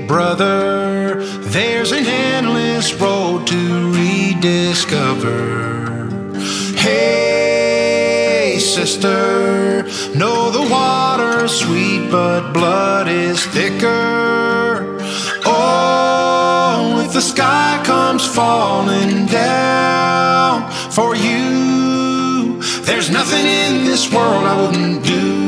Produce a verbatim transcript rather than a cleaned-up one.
big brother, there's an endless road to rediscover. Hey, sister, know the water's sweet, but blood is thicker. Oh, if the sky comes falling down for you, there's nothing in this world I wouldn't do.